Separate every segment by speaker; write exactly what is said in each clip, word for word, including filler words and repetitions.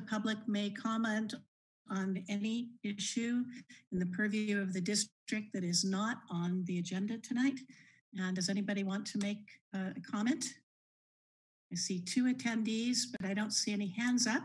Speaker 1: public may comment on any issue in the purview of the district that is not on the agenda tonight. And does anybody want to make uh, a comment? I see two attendees, but I don't see any hands up.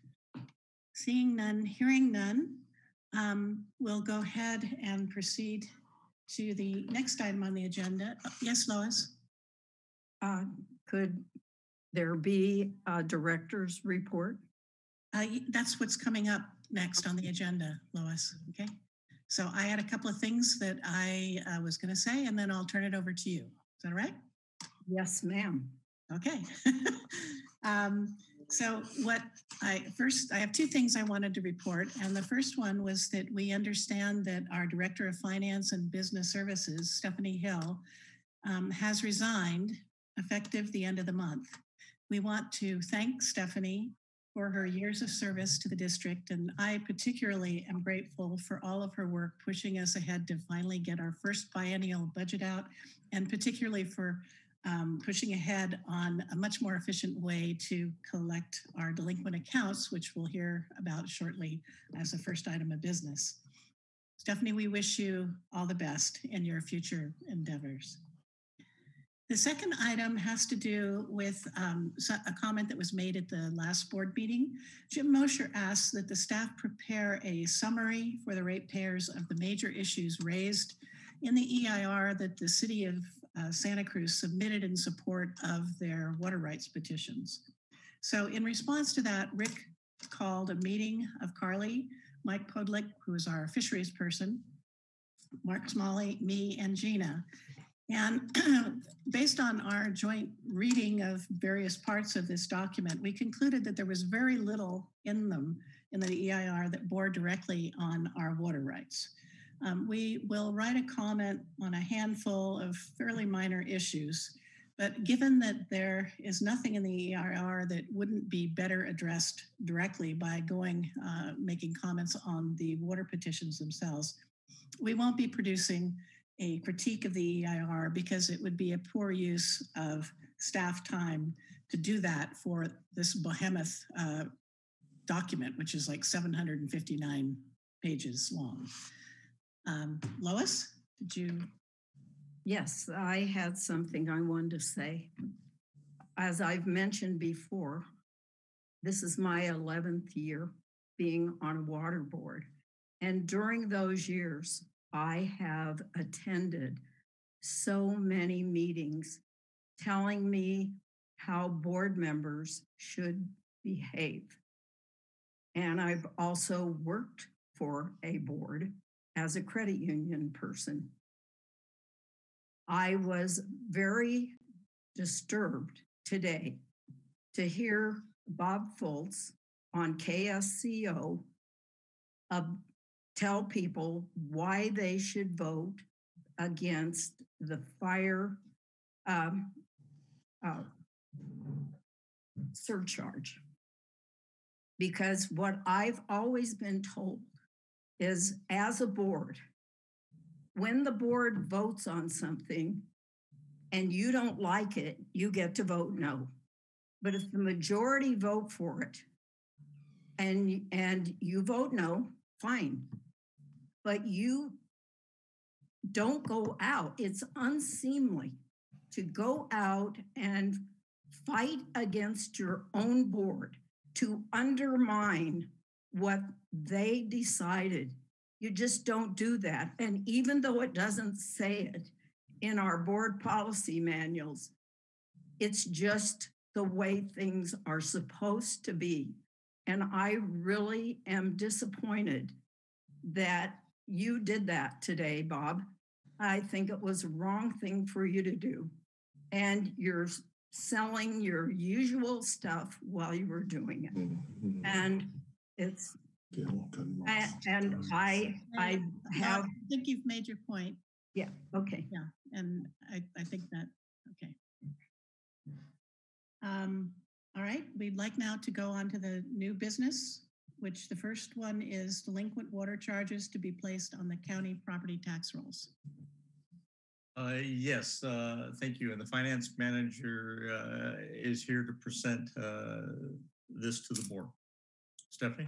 Speaker 1: Seeing none, hearing none, um, we'll go ahead and proceed to the next item on the agenda. Uh, yes, Lois?
Speaker 2: Uh, could there be a director's report?
Speaker 1: Uh, that's what's coming up next on the agenda, Lois. Okay. So I had a couple of things that I uh, was going to say, and then I'll turn it over to you. Is that all right?
Speaker 2: Yes, ma'am.
Speaker 1: Okay. um, so what I first, I have two things I wanted to report. And the first one was that we understand that our Director of Finance and Business Services, Stephanie Hill, um, has resigned effective the end of the month. We want to thank Stephanie for her years of service to the district. And I particularly am grateful for all of her work pushing us ahead to finally get our first biennial budget out, and particularly for um, pushing ahead on a much more efficient way to collect our delinquent accounts, which we'll hear about shortly as a first item of business. Stephanie, we wish you all the best in your future endeavors. The second item has to do with um, a comment that was made at the last board meeting. Jim Mosher asked that the staff prepare a summary for the ratepayers of the major issues raised in the E I R that the city of uh, Santa Cruz submitted in support of their water rights petitions. So in response to that, Rick called a meeting of Carly, Mike Podlick, who is our fisheries person, Mark Smalley, me, and Gina. And based on our joint reading of various parts of this document, we concluded that there was very little in them in the E I R that bore directly on our water rights. Um, we will write a comment on a handful of fairly minor issues, but given that there is nothing in the E I R that wouldn't be better addressed directly by going, uh, making comments on the water petitions themselves, we won't be producing a critique of the E I R because it would be a poor use of staff time to do that for this behemoth uh, document, which is like seven hundred fifty-nine pages long. Um, Lois, did you?
Speaker 2: Yes, I had something I wanted to say. As I've mentioned before, this is my eleventh year being on a water board. And during those years, I have attended so many meetings telling me how board members should behave. And I've also worked for a board as a credit union person. I was very disturbed today to hear Bob Fultz on K S C O uh, tell people why they should vote against the fire um, uh, surcharge. Because what I've always been told is, as a board, when the board votes on something and you don't like it, you get to vote no. But if the majority vote for it and, and you vote no, fine. But you don't go out. It's unseemly to go out and fight against your own board, to undermine what they decided. You just don't do that. And even though it doesn't say it in our board policy manuals, it's just the way things are supposed to be. And I really am disappointed that you did that today, Bob. I think it was a wrong thing for you to do. And you're selling your usual stuff while you were doing it. Mm-hmm. And it's, I, and I, I have.
Speaker 1: I think you've made your point.
Speaker 2: Yeah, okay.
Speaker 1: Yeah, and I, I think that, okay. Um, all right, we'd like now to go on to the new business, which the first one is delinquent water charges to be placed on the county property tax rolls.
Speaker 3: Uh, yes, uh, thank you. And the finance manager uh, is here to present uh, this to the board. Stephanie?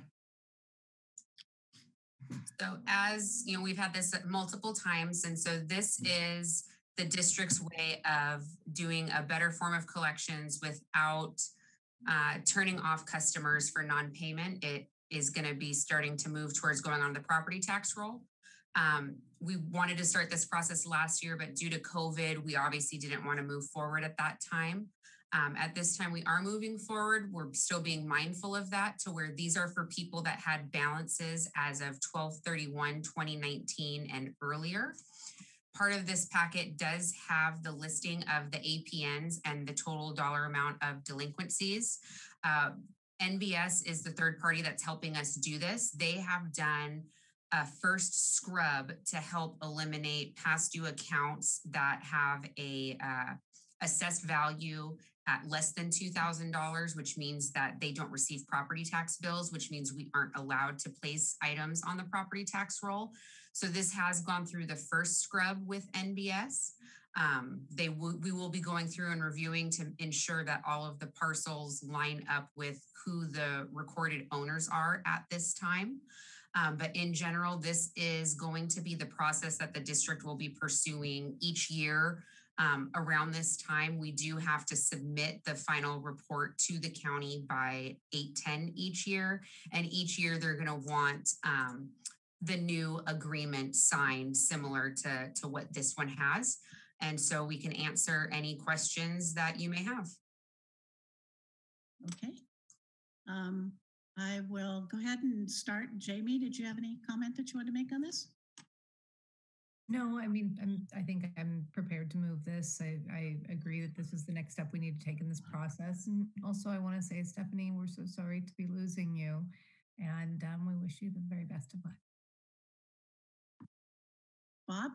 Speaker 4: So as you know, we've had this multiple times. And so this is the district's way of doing a better form of collections without uh, turning off customers for non-payment. It is going to be starting to move towards going on the property tax roll. Um, we wanted to start this process last year, but due to COVID, we obviously didn't want to move forward at that time. Um, at this time, we are moving forward. We're still being mindful of that to where these are for people that had balances as of twelve thirty-one twenty nineteen and earlier. Part of this packet does have the listing of the A P Ns and the total dollar amount of delinquencies. Uh, N B S is the third party that's helping us do this. They have done a first scrub to help eliminate past due accounts that have a uh, assessed value at less than two thousand dollars, which means that they don't receive property tax bills, which means we aren't allowed to place items on the property tax roll. So this has gone through the first scrub with N B S. Um, they w- we will be going through and reviewing to ensure that all of the parcels line up with who the recorded owners are at this time. Um, but in general, this is going to be the process that the district will be pursuing each year. Um, around this time, we do have to submit the final report to the county by eight ten each year. And each year they're going to want um, the new agreement signed similar to, to what this one has. And so we can answer any questions that you may have.
Speaker 1: Okay. Um, I will go ahead and start. Jamie, did you have any comment that you want to make on this?
Speaker 5: No, I mean, I'm, I think I'm prepared to move this. I, I agree that this is the next step we need to take in this process. And also I want to say, Stephanie, we're so sorry to be losing you. And um, we wish you the very best of luck.
Speaker 1: Bob?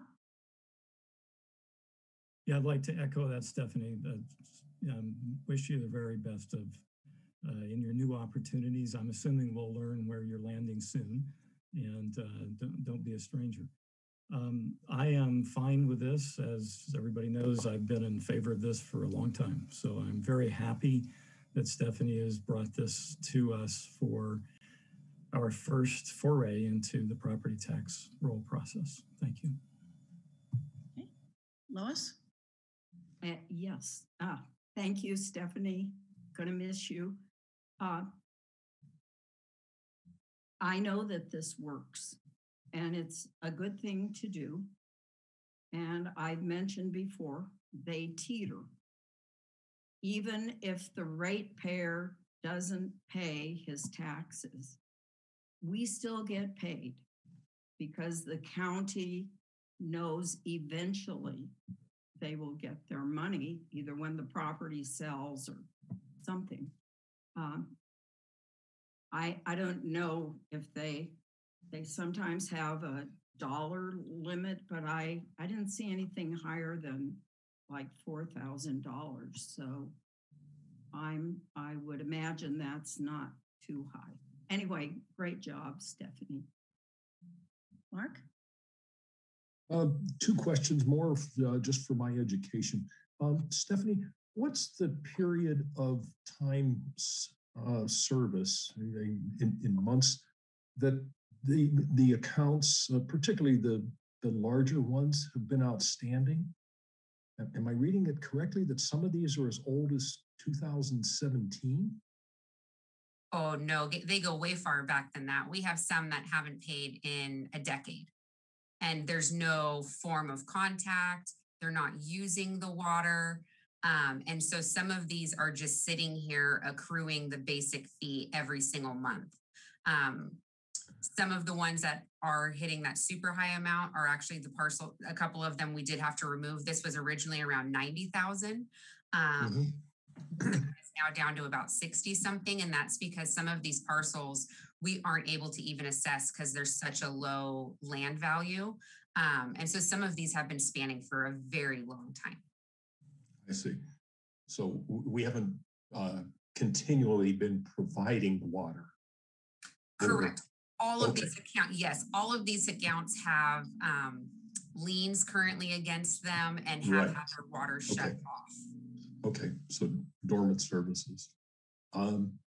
Speaker 6: Yeah, I'd like to echo that, Stephanie. Uh, um, wish you the very best of uh, in your new opportunities. I'm assuming we'll learn where you're landing soon, and uh, don't, don't be a stranger. Um, I am fine with this. As everybody knows, I've been in favor of this for a long time. So I'm very happy that Stephanie has brought this to us for our first foray into the property tax roll process. Thank you.
Speaker 1: Okay. Lois?
Speaker 2: Uh, yes. Ah, thank you, Stephanie. Gonna miss you. Uh, I know that this works. And it's a good thing to do. And I've mentioned before, they teeter. Even if the ratepayer doesn't pay his taxes, we still get paid because the county knows eventually they will get their money, either when the property sells or something. Um, I, I don't know if they They sometimes have a dollar limit, but I, I didn't see anything higher than like four thousand dollars. So I'm, I would imagine that's not too high. Anyway, great job, Stephanie.
Speaker 1: Mark?
Speaker 7: Uh, two questions more uh, just for my education. Um, Stephanie, what's the period of time uh, service in, in months that the the accounts, uh, particularly the the larger ones, have been outstanding? Am I reading it correctly that some of these are as old as two thousand seventeen?
Speaker 4: Oh, no, they go way far back than that. We have some that haven't paid in a decade and there's no form of contact. They're not using the water. Um, and so some of these are just sitting here accruing the basic fee every single month. Um, Some of the ones that are hitting that super high amount are actually the parcel. A couple of them we did have to remove. This was originally around ninety thousand. Um, mm-hmm. It's now down to about sixty something. And that's because some of these parcels we aren't able to even assess because there's such a low land value. Um, and so some of these have been spanning for a very long time.
Speaker 7: I see. So we haven't uh, continually been providing water.
Speaker 4: Correct. All of
Speaker 7: okay.
Speaker 4: these accounts, yes, all of these accounts have um, liens currently against them and have
Speaker 7: right.
Speaker 4: had their water shut
Speaker 7: okay.
Speaker 4: off.
Speaker 7: Okay, so dormant services. Um,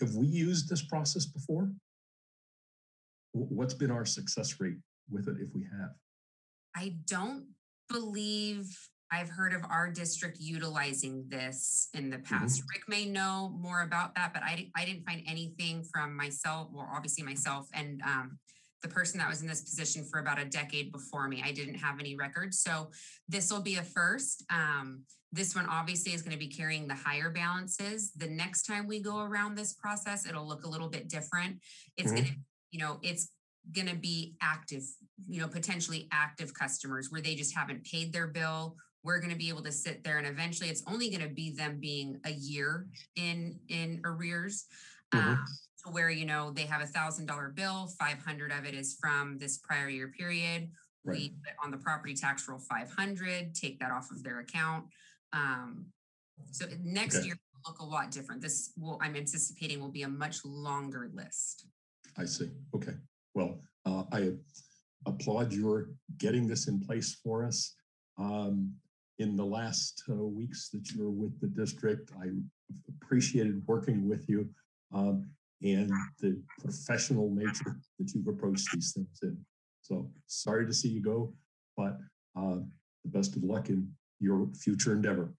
Speaker 7: have we used this process before? What's been our success rate with it if we have?
Speaker 4: I don't believe I've heard of our district utilizing this in the past. Mm-hmm. Rick may know more about that, but I, I didn't find anything from myself, or obviously myself and um, the person that was in this position for about a decade before me. I didn't have any records. So this will be a first. Um, this one obviously is going to be carrying the higher balances. The next time we go around this process, it'll look a little bit different. It's mm-hmm. going to, you know, it's going to be active, you know, potentially active customers where they just haven't paid their bill. We're going to be able to sit there and eventually it's only going to be them being a year in, in arrears. Mm-hmm. Um, to where, you know, they have a thousand dollar bill, five hundred of it is from this prior year period. Right. We put on the property tax roll five hundred, take that off of their account. Um, so next okay. year will look a lot different. This will, I'm anticipating will be a much longer list.
Speaker 7: I see. Okay. Well, uh, I applaud your getting this in place for us. Um, in the last uh, weeks that you're with the district, I appreciated working with you. Um, and the professional nature that you've approached these things in. So sorry to see you go, but uh, the best of luck in your future endeavor.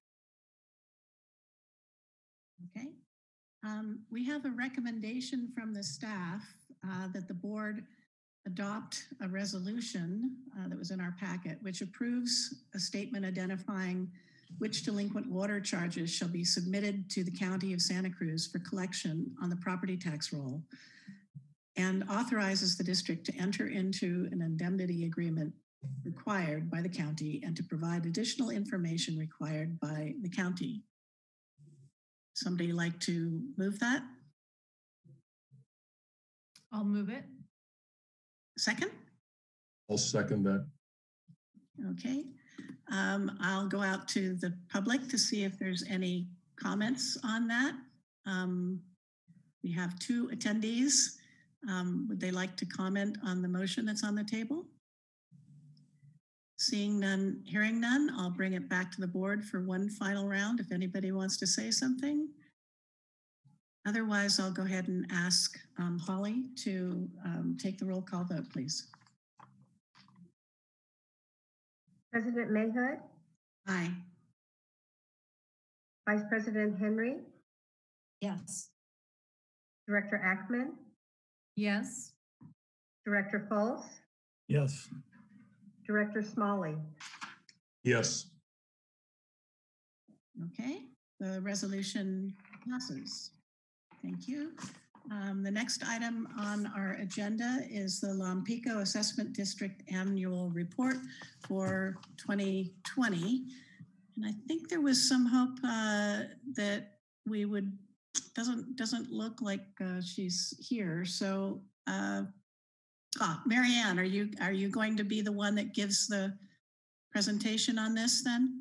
Speaker 1: Okay. Um, we have a recommendation from the staff uh, that the board adopt a resolution uh, that was in our packet, which approves a statement identifying which delinquent water charges shall be submitted to the County of Santa Cruz for collection on the property tax roll, and authorizes the district to enter into an indemnity agreement required by the county and to provide additional information required by the county. Somebody like to move that?
Speaker 5: I'll move it.
Speaker 1: Second?
Speaker 7: I'll second that.
Speaker 1: Okay. Um, I'll go out to the public to see if there's any comments on that. Um, we have two attendees. Um, would they like to comment on the motion that's on the table? Seeing none, hearing none, I'll bring it back to the board for one final round if anybody wants to say something. Otherwise, I'll go ahead and ask um, Holly to um, take the roll call vote, please.
Speaker 8: President Mayhood?
Speaker 1: Aye.
Speaker 8: Vice President Henry?
Speaker 2: Yes.
Speaker 8: Director Ackman?
Speaker 5: Yes.
Speaker 8: Director Fultz?
Speaker 6: Yes.
Speaker 8: Director Smalley?
Speaker 7: Yes.
Speaker 1: Okay, the resolution passes. Thank you. Um, the next item on our agenda is the Lompico Assessment District Annual Report for twenty twenty. And I think there was some hope uh, that we would, doesn't doesn't look like uh, she's here. So, uh, ah, Marianne, are you, are you going to be the one that gives the presentation on this then?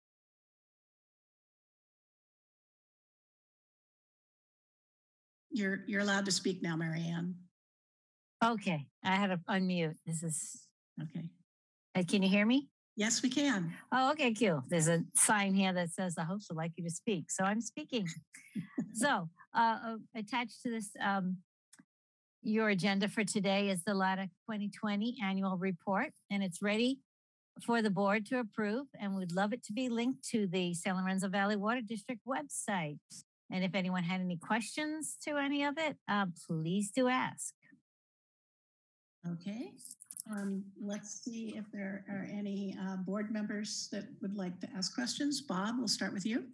Speaker 1: You're, you're allowed to speak now, Marianne.
Speaker 9: Okay, I had to unmute. This is,
Speaker 1: okay.
Speaker 9: Uh, can you hear me?
Speaker 1: Yes, we can.
Speaker 9: Oh, okay, cool. There's a sign here that says the host would like you to speak. So I'm speaking. so uh, attached to this, um, your agenda for today is the L A D A twenty twenty annual report, and it's ready for the board to approve. And we'd love it to be linked to the San Lorenzo Valley Water District website. And if anyone had any questions to any of it, uh, please do ask.
Speaker 1: Okay. Um, let's see if there are any uh, board members that would like to ask questions. Bob, we'll start with you.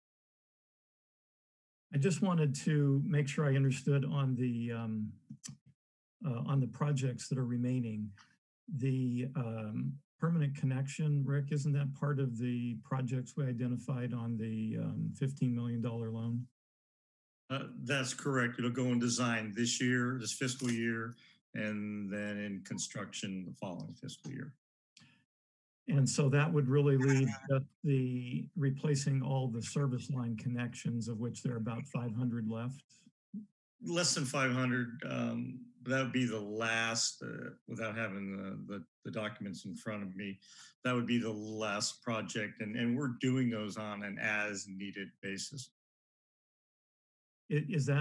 Speaker 6: I just wanted to make sure I understood on the um, uh, on the projects that are remaining. The um, permanent connection, Rick, isn't that part of the projects we identified on the um, fifteen million dollar loan?
Speaker 3: Uh, that's correct. It'll go in design this year, this fiscal year, and then in construction the following fiscal year.
Speaker 6: And so that would really leave the, the replacing all the service line connections, of which there are about five hundred left.
Speaker 3: Less than five hundred. Um, that would be the last, uh, without having the, the, the documents in front of me, that would be the last project. And, and we're doing those on an as needed basis.
Speaker 6: Is that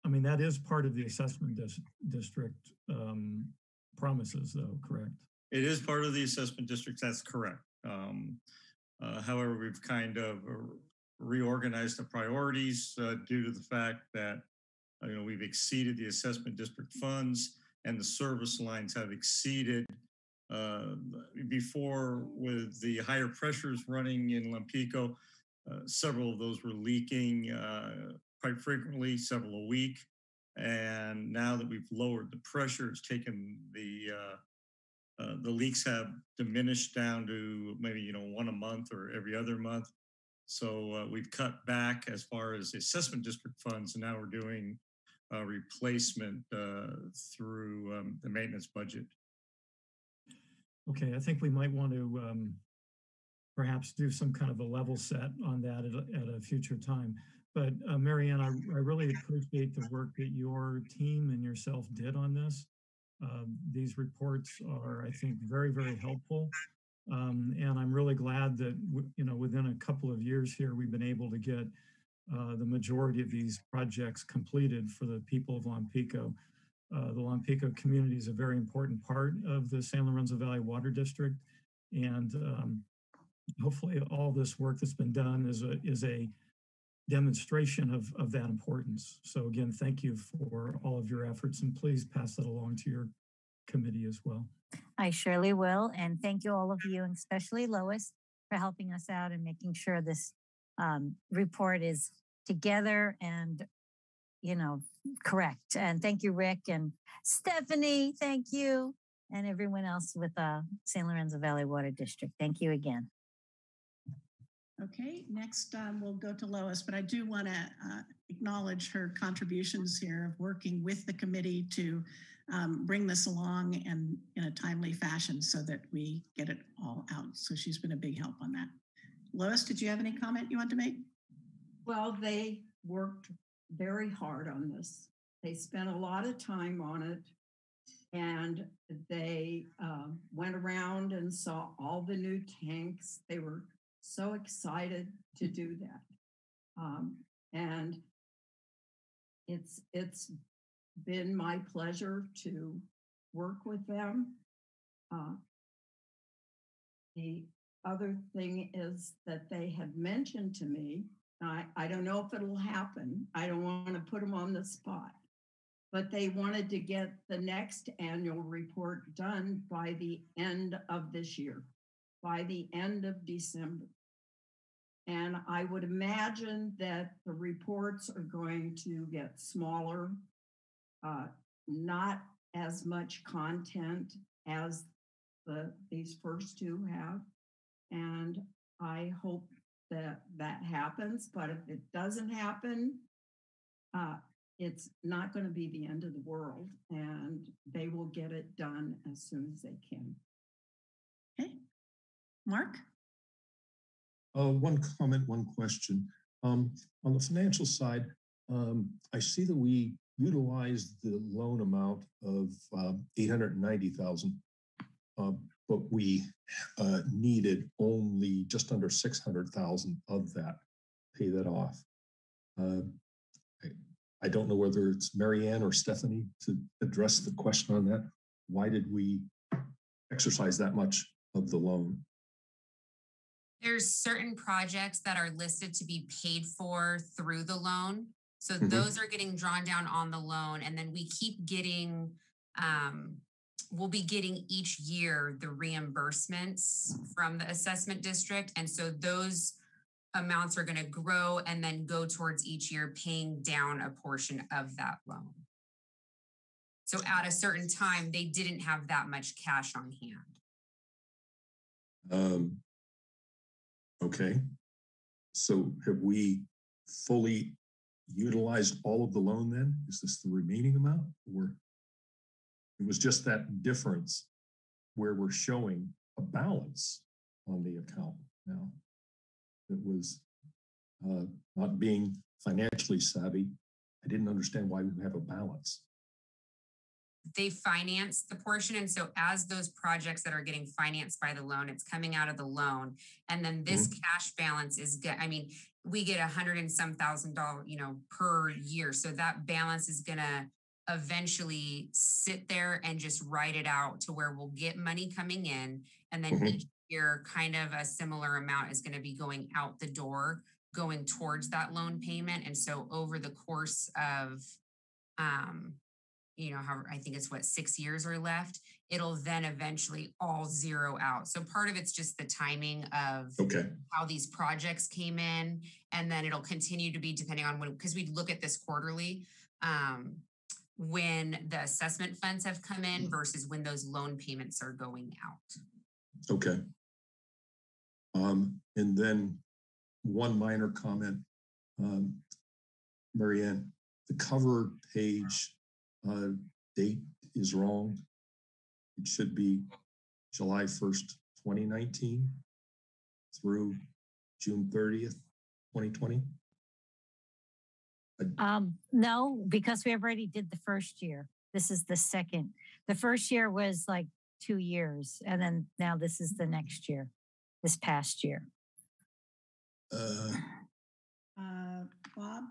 Speaker 6: I mean, that is part of the assessment dis district um, promises, though, correct?
Speaker 3: It is part of the assessment district. That's correct. Um, uh, however, we've kind of reorganized the priorities uh, due to the fact that uh, you know we've exceeded the assessment district funds, and the service lines have exceeded. Uh, before, with the higher pressures running in Lampico, uh, several of those were leaking uh, quite frequently, several a week. And now that we've lowered the pressure, it's taken the uh, uh, the leaks have diminished down to maybe you know one a month or every other month. So uh, we've cut back as far as the assessment district funds, and now we're doing uh, replacement uh, through um, the maintenance budget.
Speaker 6: Okay, I think we might want to um, perhaps do some kind of a level set on that at a, at a future time. But uh, Marianne, I, I really appreciate the work that your team and yourself did on this. Um, these reports are, I think, very, very helpful. Um, and I'm really glad that, you know, within a couple of years here, we've been able to get uh, the majority of these projects completed for the people of Lampico. Uh, the Lampico community is a very important part of the San Lorenzo Valley Water District, and um, hopefully all this work that's been done is a, is a demonstration of, of that importance. So again, thank you for all of your efforts, and please pass that along to your committee as well.
Speaker 9: I surely will, and thank you all of you, and especially Lois, for helping us out and making sure this um, report is together and you know, correct. And thank you, Rick, and Stephanie, thank you, and everyone else with uh, San Lorenzo Valley Water District. Thank you again.
Speaker 1: Okay, next um, we'll go to Lois, but I do want to uh, acknowledge her contributions here of working with the committee to um, bring this along and in a timely fashion so that we get it all out. So she's been a big help on that. Lois, did you have any comment you want to make?
Speaker 2: Well, they worked very hard on this. They spent a lot of time on it, and they uh, went around and saw all the new tanks. They were so excited to do that. Um, and it's it's been my pleasure to work with them. Uh, the other thing is that they had mentioned to me, I, I don't know if it'll happen. I don't want to put them on the spot, but they wanted to get the next annual report done by the end of this year, by the end of December. And I would imagine that the reports are going to get smaller, uh, not as much content as the these first two have. And I hope that that happens, but if it doesn't happen, uh, it's not going to be the end of the world, and they will get it done as soon as they can.
Speaker 1: Okay, Mark?
Speaker 7: Uh, one comment, one question. Um, on the financial side, um, I see that we utilized the loan amount of uh, eight hundred ninety thousand dollars, uh, but we uh, needed only just under six hundred thousand dollars of that, pay that off. Uh, I, I don't know whether it's Marianne or Stephanie to address the question on that. Why did we exercise that much of the loan?
Speaker 4: There's certain projects that are listed to be paid for through the loan. So
Speaker 7: Mhm.
Speaker 4: those are getting drawn down on the loan. And then we keep getting, um, we'll be getting each year the reimbursements from the assessment district. And so those amounts are going to grow and then go towards each year paying down a portion of that loan. So at a certain time, they didn't have that much cash on hand.
Speaker 7: Um, okay. So have we fully utilized all of the loan then? Is this the remaining amount, or it was just that difference where we're showing a balance on the account now? It was uh, not being financially savvy. I didn't understand why we have a balance.
Speaker 4: they finance the portion. And so as those projects that are getting financed by the loan, it's coming out of the loan. And then this
Speaker 7: Mhm.
Speaker 4: cash balance is get, I mean, we get a hundred and some thousand dollar, you know, per year. So that balance is gonna eventually sit there and just write it out to where we'll get money coming in. And then
Speaker 7: Mhm.
Speaker 4: each year, kind of a similar amount is gonna be going out the door, going towards that loan payment. And so over the course of, um, you know, how I think it's what six years are left, it'll then eventually all zero out. So part of it's just the timing of
Speaker 7: Okay.
Speaker 4: how these projects came in, and then it'll continue to be depending on when, because we look at this quarterly, um, when the assessment funds have come in versus when those loan payments are going out.
Speaker 7: Okay. Um, and then one minor comment, um, Marianne, the cover page uh, date is wrong. It should be July first, twenty nineteen through June thirtieth, twenty twenty.
Speaker 9: Um, no, because we already did the first year. This is the second. The first year was like two years, and then now this is the next year, this past year.
Speaker 7: Uh,
Speaker 1: Uh, Bob?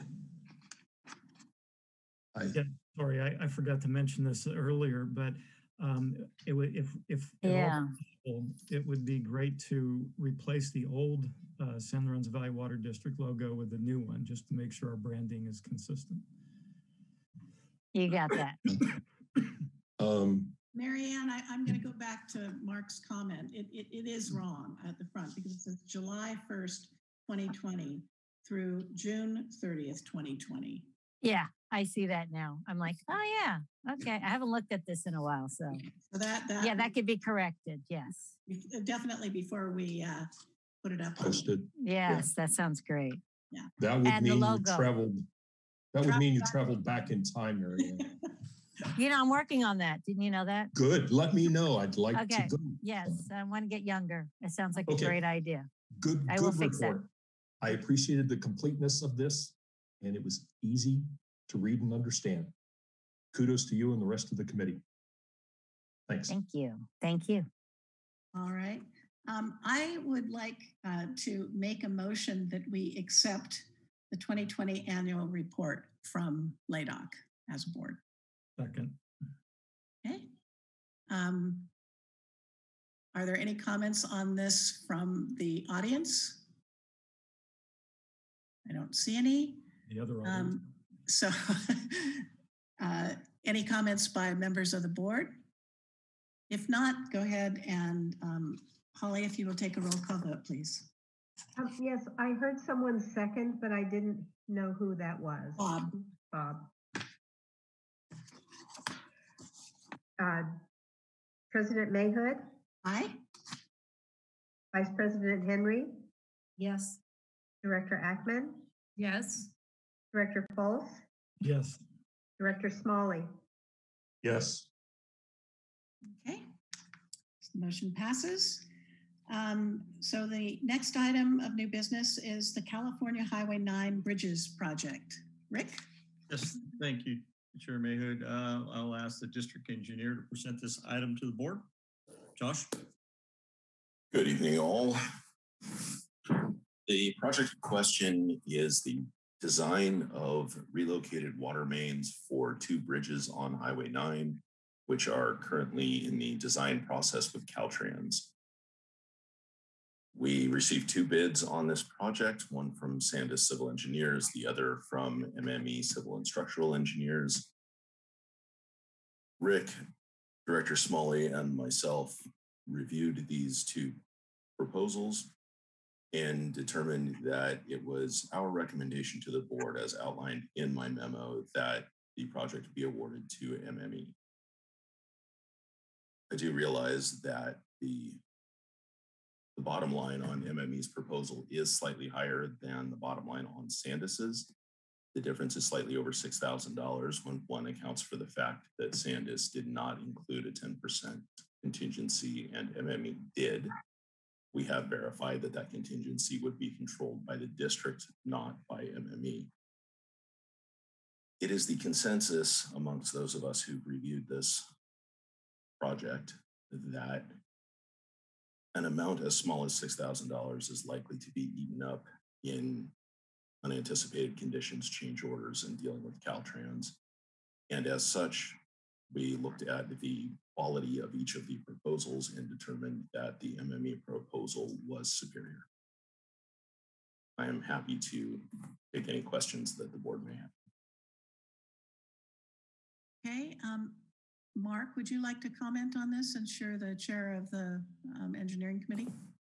Speaker 7: I,
Speaker 6: Yeah, sorry, I, I forgot to mention this earlier, but um, it would if if at all
Speaker 9: Yeah.
Speaker 6: possible, it would be great to replace the old uh, San Lorenzo Valley Water District logo with the new one, just to make sure our branding is consistent.
Speaker 9: You got that.
Speaker 7: um,
Speaker 1: Marianne, I, I'm going to go back to Mark's comment. It, it, it is wrong at the front because it says July first, twenty twenty through June thirtieth, twenty twenty.
Speaker 9: Yeah, I see that now. I'm like, oh yeah, okay. I haven't looked at this in a while, so
Speaker 1: So that, that,
Speaker 9: yeah, that could be corrected. Yes,
Speaker 1: definitely before we uh, put it up.
Speaker 7: posted.
Speaker 9: yes, that sounds great.
Speaker 7: That would
Speaker 9: And the
Speaker 7: mean you
Speaker 9: logo.
Speaker 7: traveled. That would mean you traveled back in time, Marianne.
Speaker 9: You know, I'm working on that. Didn't you know that?
Speaker 7: Good. Let me know. I'd like
Speaker 9: Okay.
Speaker 7: to go.
Speaker 9: Yes, I want to get younger. It sounds like
Speaker 7: Okay.
Speaker 9: a great idea.
Speaker 7: Good,
Speaker 9: I
Speaker 7: good
Speaker 9: will fix that.
Speaker 7: report. I appreciated the completeness of this, and it was easy to read and understand. Kudos to you and the rest of the committee. Thanks.
Speaker 9: Thank you. Thank you.
Speaker 1: All right. Um, I would like uh, to make a motion that we accept the twenty twenty annual report from L A D O C as a board.
Speaker 6: Second.
Speaker 1: Okay. Um, are there any comments on this from the audience? I don't see any.
Speaker 6: The other audience.
Speaker 1: Um, so uh, any comments by members of the board? If not, go ahead and um, Holly, if you will take a roll call vote, please.
Speaker 8: Um, yes, I heard someone second, but I didn't know who that was.
Speaker 1: Bob.
Speaker 8: Bob. Uh, President Mayhood,
Speaker 1: Aye.
Speaker 8: Vice President Henry,
Speaker 2: Yes.
Speaker 8: Director Ackman,
Speaker 5: Yes.
Speaker 8: Director Fultz,
Speaker 6: Yes.
Speaker 8: Director Smalley.
Speaker 7: Yes.
Speaker 1: Okay. Motion passes. Um, so the next item of new business is the California Highway nine Bridges Project. Rick?
Speaker 3: Yes, thank you, Chair Mayhood. Uh, I'll ask the district engineer to present this item to the board. Josh?
Speaker 10: Good evening, all. The project in question is the design of relocated water mains for two bridges on Highway nine, which are currently in the design process with Caltrans. We received two bids on this project, one from Sandus Civil Engineers, the other from M M E Civil and Structural Engineers. Rick, Director Smalley, and myself reviewed these two proposals and determined that it was our recommendation to the board, as outlined in my memo, that the project be awarded to M M E. I do realize that the The bottom line on M M E's proposal is slightly higher than the bottom line on Sandus's. The difference is slightly over six thousand dollars when one accounts for the fact that Sandus did not include a ten percent contingency and M M E did. We have verified that that contingency would be controlled by the district, not by M M E. It is the consensus amongst those of us who've reviewed this project that an amount as small as six thousand dollars is likely to be eaten up in unanticipated conditions, change orders, and dealing with Caltrans. And as such, we looked at the quality of each of the proposals and determined that the M M E proposal was superior. I am happy to take any questions that the board may have.
Speaker 1: Okay, um, Mark, would you like to comment on this and share the chair of the um, engineering committee?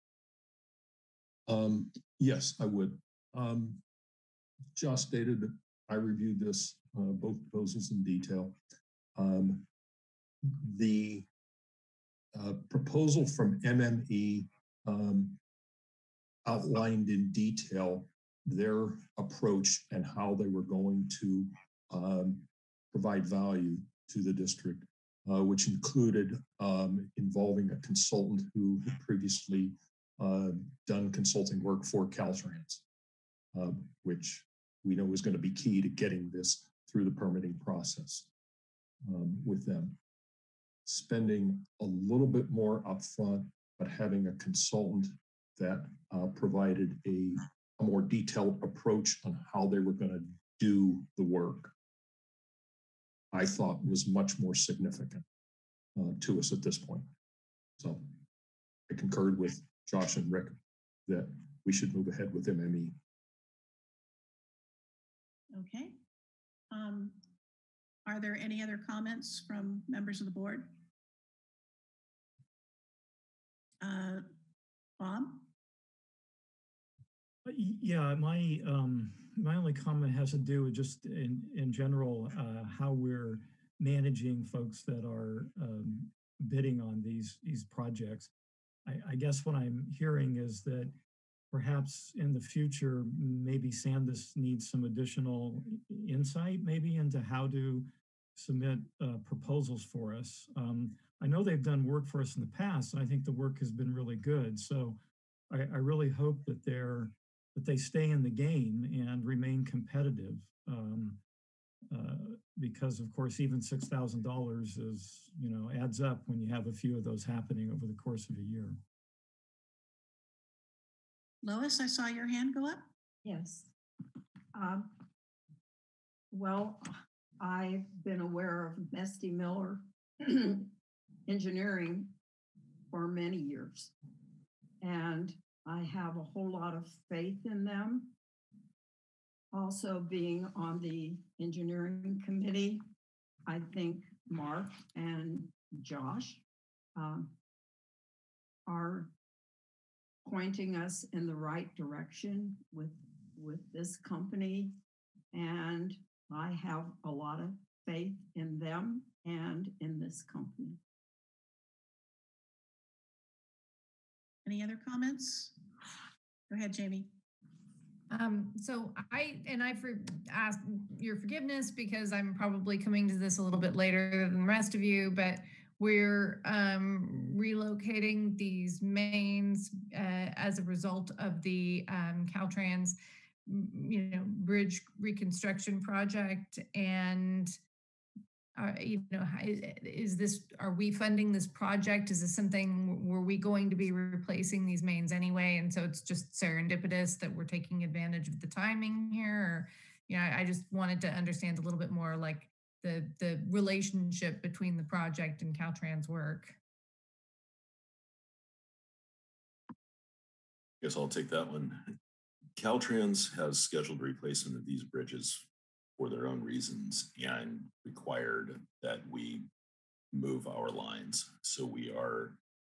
Speaker 7: Um, yes, I would. Um, Josh stated that I reviewed this, uh, both proposals in detail. Um, the uh, proposal from M M E um, outlined in detail their approach and how they were going to um, provide value to the district, uh, which included um, involving a consultant who had previously uh, done consulting work for Caltrans, uh, which we know is going to be key to getting this through the permitting process um, with them. Spending a little bit more upfront, but having a consultant that uh, provided a, a more detailed approach on how they were going to do the work, I thought was much more significant uh, to us at this point. So I concurred with Josh and Rick that we should move ahead with M M E.
Speaker 1: Okay. Um, are there any other comments from members of the board? Uh, Bob?
Speaker 6: Yeah, my um, my only comment has to do with just in in general uh, how we're managing folks that are um, bidding on these these projects. I, I guess what I'm hearing is that perhaps in the future, maybe Sandus needs some additional insight, maybe into how to submit uh, proposals for us. Um, I know they've done work for us in the past, and I think the work has been really good. So I, I really hope that they're that they stay in the game and remain competitive. Um, uh, because of course, even six thousand dollars is, you know, adds up when you have a few of those happening over the course of a year.
Speaker 1: Lois, I saw your hand go up.
Speaker 2: Yes. Um, well, I've been aware of Mesty Miller Engineering for many years, and I have a whole lot of faith in them. Also, being on the engineering committee, I think Mark and Josh um, are pointing us in the right direction with, with this company. And I have a lot of faith in them and in this company.
Speaker 1: Any other comments? Go ahead, Jamie.
Speaker 5: Um, so I, and I for, ask your forgiveness because I'm probably coming to this a little bit later than the rest of you, but we're um, relocating these mains uh, as a result of the um, Caltrans, you know, bridge reconstruction project. And Uh, you know, is this, are we funding this project? Is this something, were we going to be replacing these mains anyway? And so it's just serendipitous that we're taking advantage of the timing here? Or, you know, I just wanted to understand a little bit more like the, the relationship between the project and Caltrans work.
Speaker 10: Guess I'll take that one. Caltrans has scheduled replacement of these bridges for their own reasons and required that we move our lines. So we are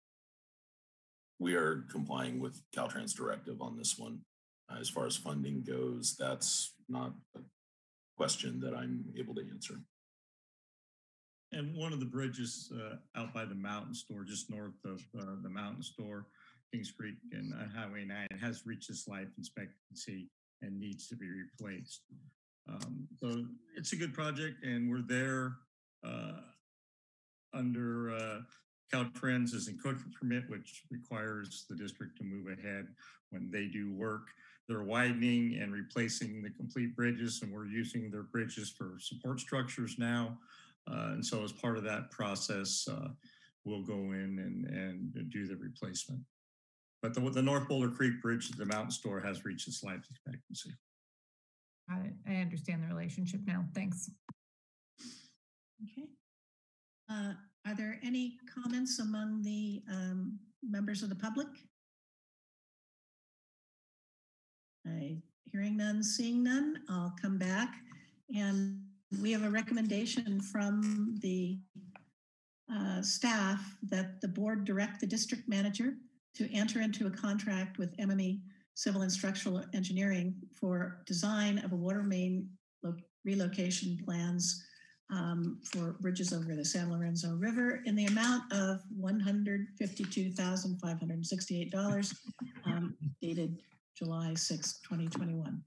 Speaker 10: we are complying with Caltrans directive on this one. Uh, as far as funding goes, that's not a question that I'm able to answer.
Speaker 3: And one of the bridges uh, out by the Mountain Store, just north of uh, the Mountain Store, Kings Creek and uh, Highway nine, has reached its life expectancy and needs to be replaced. Um, so it's a good project, and we're there uh, under uh, Caltrans is encroachment permit, which requires the district to move ahead when they do work. They're widening and replacing the complete bridges, and we're using their bridges for support structures now. Uh, and so as part of that process, uh, we'll go in and, and do the replacement. But the, the North Boulder Creek Bridge to the Mountain Store has reached its life expectancy.
Speaker 5: Got it. I understand the relationship now. Thanks.
Speaker 1: Okay. Uh, are there any comments among the um, members of the public? I, hearing none, seeing none, I'll come back. And we have a recommendation from the uh, staff that the board direct the district manager to enter into a contract with M M E Civil and Structural Engineering for design of a water main relocation plans um, for bridges over the San Lorenzo River in the amount of one hundred fifty-two thousand five hundred sixty-eight dollars um, dated July sixth, twenty twenty-one.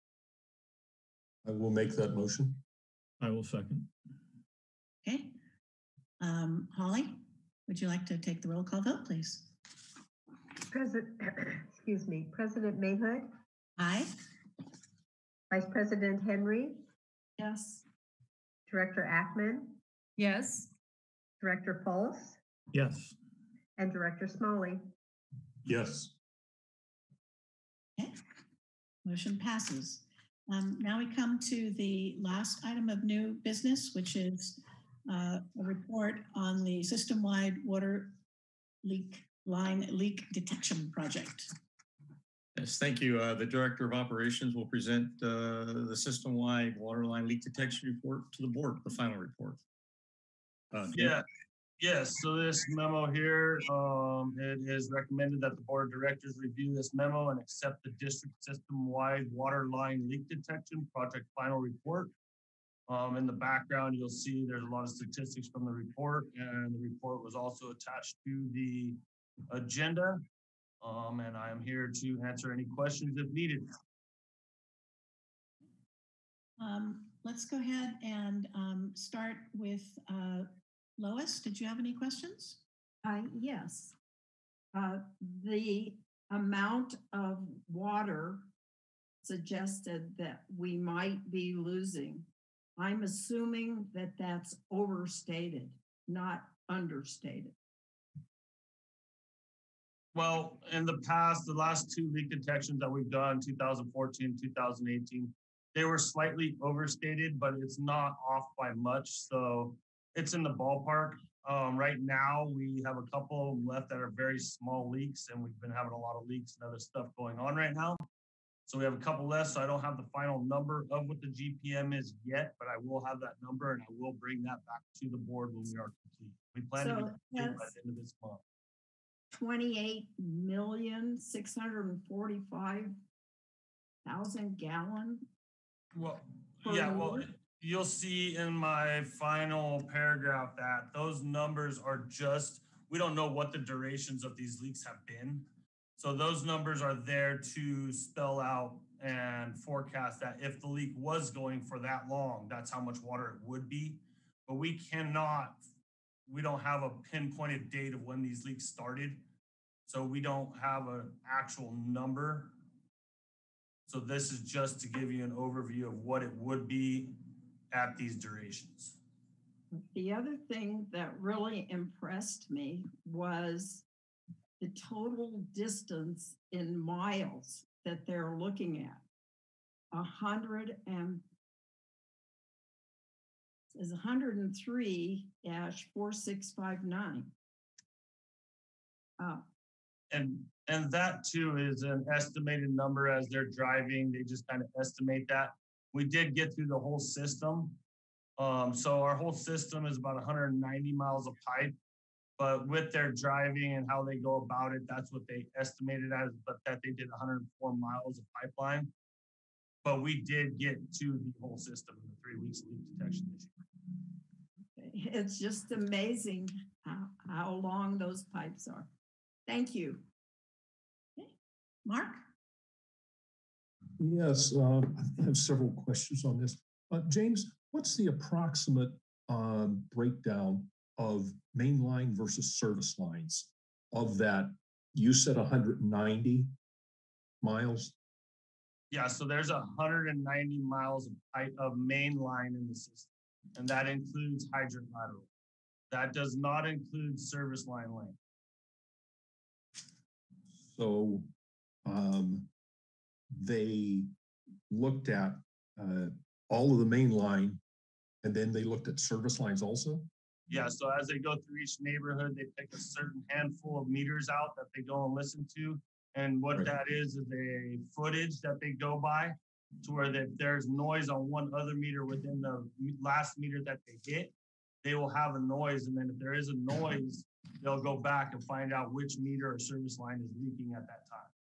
Speaker 7: I will make that motion.
Speaker 6: I will second.
Speaker 1: Okay. Um, Holly, would you like to take the roll call vote, please?
Speaker 8: President, excuse me, President Mayhood,
Speaker 1: Aye.
Speaker 8: Vice President Henry,
Speaker 2: Yes.
Speaker 8: Director Ackman,
Speaker 5: Yes.
Speaker 8: Director Pulse,
Speaker 6: Yes.
Speaker 8: and Director Smalley.
Speaker 7: Yes.
Speaker 1: Okay. Motion passes. Um, now we come to the last item of new business, which is uh, a report on the system-wide water leak line leak detection project.
Speaker 3: Yes, thank you. Uh, the Director of Operations will present uh, the system-wide water line leak detection report to the board, the final report. Uh,
Speaker 11: yeah, yes. So this memo here, um, it is recommended that the board of directors review this memo and accept the district system-wide water line leak detection project final report. Um, in the background, you'll see there's a lot of statistics from the report, and the report was also attached to the agenda. Um, and I am here to answer any questions if needed.
Speaker 1: Um, let's go ahead and um, start with uh, Lois. Did you have any questions?
Speaker 2: Uh, yes. Uh, the amount of water suggested that we might be losing, I'm assuming that that's overstated, not understated.
Speaker 11: Well, in the past, the last two leak detections that we've done, two thousand fourteen, two thousand eighteen, they were slightly overstated, but it's not off by much. So it's in the ballpark. Um, right now, we have a couple left that are very small leaks, and we've been having a lot of leaks and other stuff going on right now. So we have a couple left, so I don't have the final number of what the G P M is yet, but I will have that number, and I will bring that back to the board when we are complete. We plan
Speaker 2: So,
Speaker 11: to be complete by
Speaker 2: yes.
Speaker 11: the end of this month.
Speaker 2: twenty-eight million, six hundred forty-five thousand gallon.
Speaker 11: Well,
Speaker 2: per
Speaker 11: yeah, well,
Speaker 2: year?
Speaker 11: you'll see in my final paragraph that those numbers are just, we don't know what the durations of these leaks have been. So those numbers are there to spell out and forecast that if the leak was going for that long, that's how much water it would be. But we cannot, we don't have a pinpointed date of when these leaks started. So we don't have an actual number. So this is just to give you an overview of what it would be at these durations.
Speaker 2: The other thing that really impressed me was the total distance in miles that they're looking at. A hundred and is one hundred three dash four six five nine. Uh,
Speaker 11: And and that too is an estimated number as they're driving. They just kind of estimate that. We did get through the whole system. Um, so our whole system is about one hundred ninety miles of pipe. But with their driving and how they go about it, that's what they estimated as, but that they did one hundred four miles of pipeline. But we did get to the whole system in the three weeks of leak detection this year.
Speaker 2: it's just amazing how, how long those pipes are. Thank you.
Speaker 1: Okay. Mark?
Speaker 7: Yes, uh, I have several questions on this. Uh, James, what's the approximate uh, breakdown of main line versus service lines of that? You said one hundred ninety miles.
Speaker 11: Yeah, so there's one hundred ninety miles of, pipe of main line in the system, and that includes hydrant lateral. That does not include service line length.
Speaker 7: So um, they looked at uh, all of the main line, and then they looked at service lines also?
Speaker 11: Yeah, so as they go through each neighborhood, they pick a certain handful of meters out that they go and listen to. And what
Speaker 7: Right.
Speaker 11: that is, is a footage that they go by to where if there's noise on one other meter within the last meter that they hit, they will have a noise. And then if there is a noise, they'll go back and find out which meter or service line is leaking at that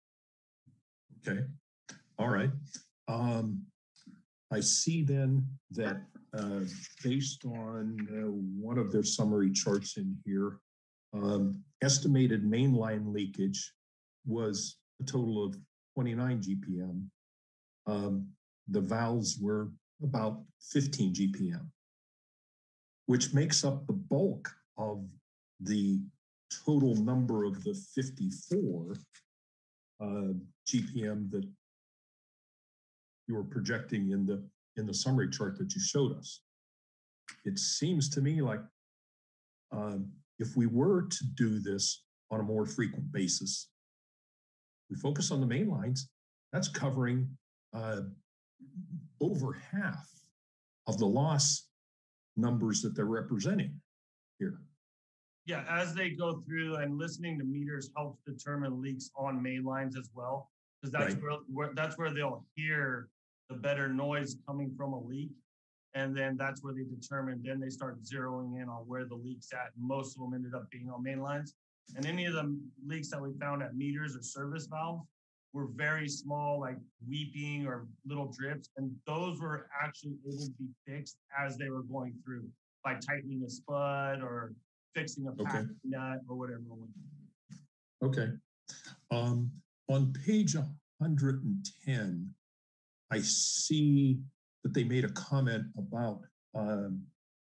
Speaker 11: time.
Speaker 7: Okay, all right. Um, I see then that uh, based on uh, one of their summary charts in here, um, estimated mainline leakage was a total of twenty-nine G P M. Um, the valves were about fifteen G P M, which makes up the bulk of the total number of the fifty-four uh, G P M that you were projecting in the in the summary chart that you showed us. It seems to me like um, if we were to do this on a more frequent basis, we focus on the main lines, that's covering uh, over half of the loss numbers that they're representing here.
Speaker 11: Yeah, as they go through and listening to meters helps determine leaks on main lines as well, because that's
Speaker 7: Right.
Speaker 11: where, where that's where they'll hear the better noise coming from a leak. And then that's where they determine, then they start zeroing in on where the leak's at. Most of them ended up being on main lines. And any of the leaks that we found at meters or service valves were very small, like weeping or little drips. And those were actually able to be fixed as they were going through by tightening a spud or fixing a pack
Speaker 7: Okay.
Speaker 11: nut or whatever.
Speaker 7: Okay. Um, on page one hundred ten, I see that they made a comment about um,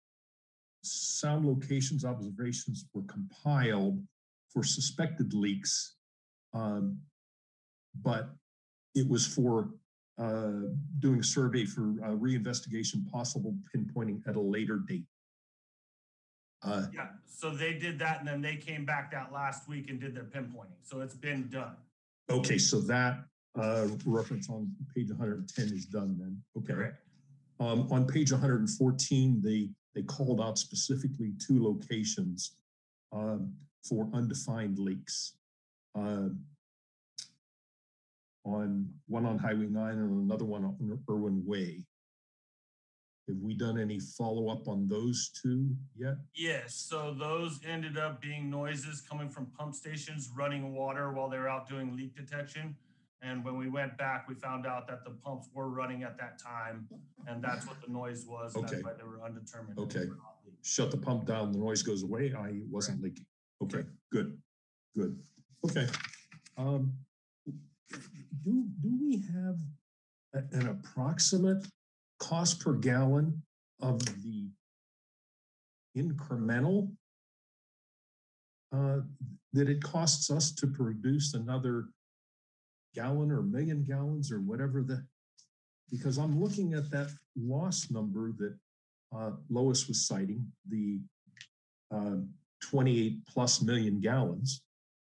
Speaker 7: sound locations observations were compiled for suspected leaks, um, but it was for uh, doing a survey for uh, reinvestigation, possible pinpointing at a later date. Uh,
Speaker 11: Yeah, so they did that and then they came back that last week and did their pinpointing. So it's been done.
Speaker 7: okay, so that uh, reference on page one hundred ten is done then. Okay.
Speaker 11: Correct.
Speaker 7: Um, on page one hundred fourteen, they they called out specifically two locations um, for undefined leaks. Uh, on one on Highway nine and another one on Irwin Way. Have we done any follow up on those two yet?
Speaker 11: Yes, so those ended up being noises coming from pump stations running water while they were out doing leak detection. And when we went back, we found out that the pumps were running at that time, and that's what the noise was. And
Speaker 7: Okay.
Speaker 11: That's why they were undetermined.
Speaker 7: Okay.
Speaker 11: They were not leaking.
Speaker 7: Shut the pump down, the noise goes away. I wasn't leaking. Okay, good, good. Okay. Um, do do we have a- an approximate cost per gallon of the incremental uh, that it costs us to produce another gallon or million gallons or whatever the, because I'm looking at that loss number that uh, Lois was citing, the uh, twenty-eight plus million gallons.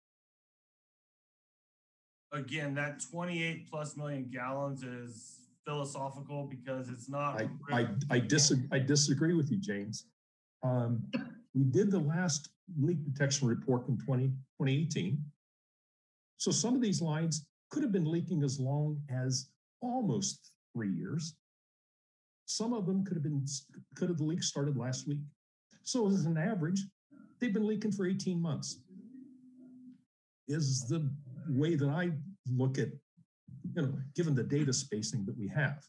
Speaker 11: Again, that twenty-eight plus million gallons is philosophical because it's not.
Speaker 7: I, I, I, dis I disagree with you, James. Um, we did the last leak detection report in twenty eighteen. So some of these lines could have been leaking as long as almost three years. Some of them could have been, could have the leak started last week. So as an average, they've been leaking for eighteen months. Is the way that I look at, you know, given the data spacing that we have.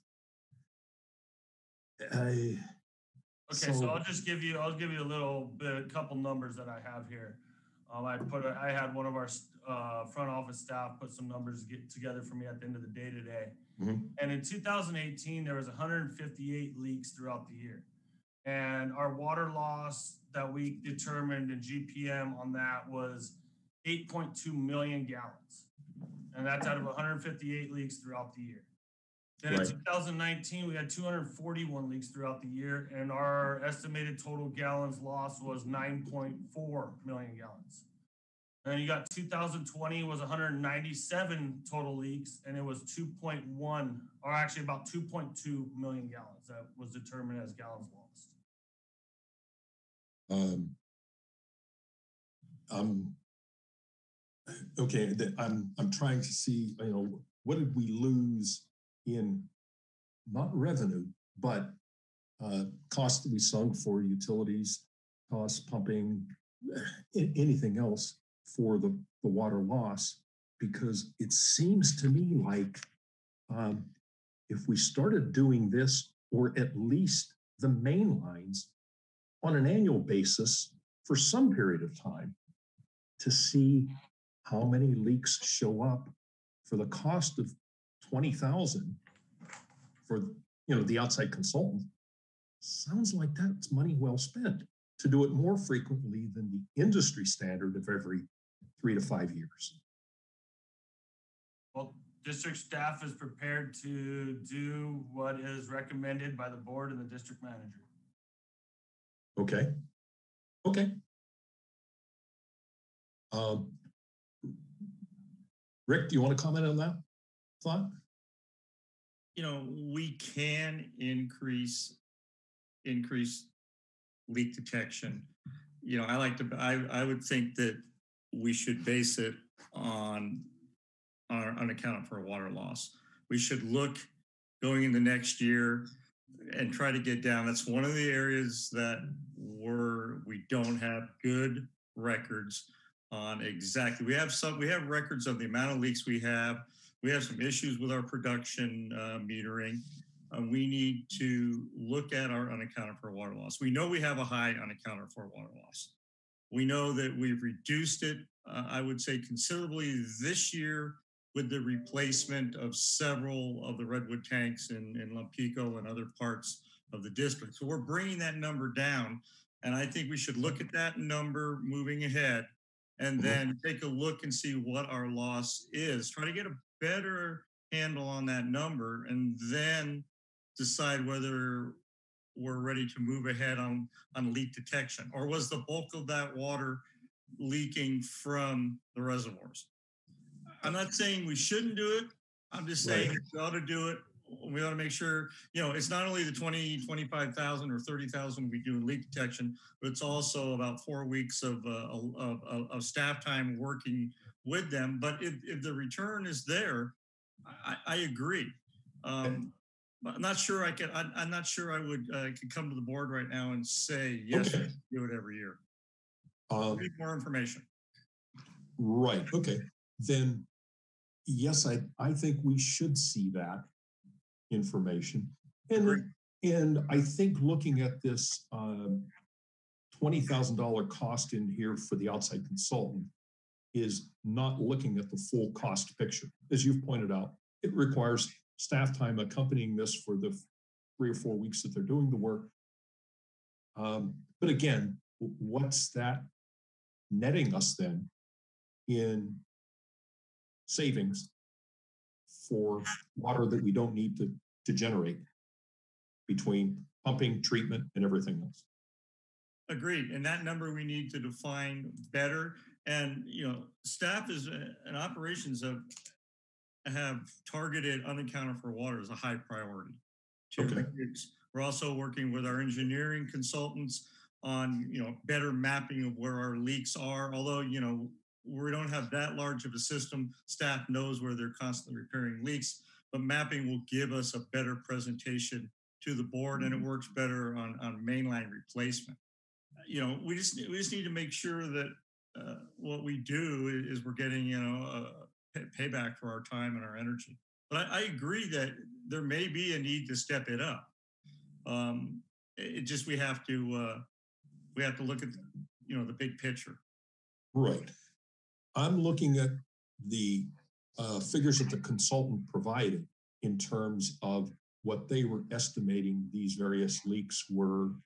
Speaker 7: I,
Speaker 11: Okay, so, I'll just give you, I'll give you a little bit, a couple numbers that I have here. Um, I put, a, I had one of our uh, front office staff put some numbers get together for me at the end of the day today.
Speaker 7: Mhm.
Speaker 11: And in two thousand eighteen, there was one hundred fifty-eight leaks throughout the year. And our water loss that we determined in G P M on that was eight point two million gallons. And that's out of one hundred fifty-eight leaks throughout the year. Then
Speaker 7: Right.
Speaker 11: in two thousand nineteen, we had two hundred forty-one leaks throughout the year, and our estimated total gallons lost was nine point four million gallons. And you got two thousand twenty was one hundred ninety-seven total leaks, and it was two point one, or actually about two point two million gallons that was determined as gallons lost.
Speaker 7: Um, um, okay, the- I'm I'm trying to see, you know, what did we lose in not revenue, but uh, cost that we sunk for utilities, cost pumping, a- anything else for the, the water loss? Because it seems to me like um, if we started doing this, or at least the main lines, on an annual basis for some period of time, to see how many leaks show up for the cost of twenty thousand for, you know, the outside consultant, sounds like that's money well spent to do it more frequently than the industry standard of every three to five years.
Speaker 11: Well, district staff is prepared to do what is recommended by the board and the district manager.
Speaker 7: Okay. Okay. Um, Rick, do you want to comment on that thought?
Speaker 3: You know, we can increase increase leak detection. You know, I like to. I I would think that we should base it on on unaccounted for water loss. We should look going in the next year and try to get down. That's one of the areas that we're we don't have good records on exactly. We have some. We have records of the amount of leaks we have. We have some issues with our production uh, metering. Uh, we need to look at our unaccounted for water loss. We know we have a high unaccounted for water loss. We know that we've reduced it, uh, I would say, considerably this year with the replacement of several of the redwood tanks in, in Lampico and other parts of the district. So we're bringing that number down. And I think we should look at that number moving ahead and then take a look and see what our loss is. Try to get a better handle on that number and then decide whether we're ready to move ahead on, on leak detection. Or was the bulk of that water leaking from the reservoirs? I'm not saying we shouldn't do it. I'm just saying right. we ought to do it. We ought to make sure, you know, it's not only the twenty, twenty-five thousand or thirty thousand we do in leak detection, but it's also about four weeks of, uh, of, of, of staff time working with them. But if, if the return is there, I, I agree. Um, I'm not sure I can, I, I'm not sure I would uh, could come to the board right now and say, yes, okay. we do it every year. Um, need more information.
Speaker 7: Right, okay. Then, yes, I, I think we should see that information. And, and I think looking at this um, twenty thousand dollars cost in here for the outside consultant is not looking at the full cost picture. As you've pointed out, it requires staff time accompanying this for the three or four weeks that they're doing the work. Um, but again, what's that netting us then in savings for water that we don't need to, to generate between pumping, treatment, and everything else?
Speaker 3: Agreed. And that number we need to define better. And, you know, staff is uh, and operations have, have targeted unaccounted for water as a high priority.
Speaker 7: Okay.
Speaker 3: We're also working with our engineering consultants on, you know, better mapping of where our leaks are. Although, you know, we don't have that large of a system, staff knows where they're constantly repairing leaks, but mapping will give us a better presentation to the board, and it works better on, on mainline replacement. You know, we just we just need to make sure that uh, what we do is we're getting, you know, a payback for our time and our energy. But I, I agree that there may be a need to step it up. Um, it just we have to uh, we have to look at, you know, the big picture.
Speaker 7: Right. I'm looking at the uh, figures that the consultant provided in terms of what they were estimating these various leaks were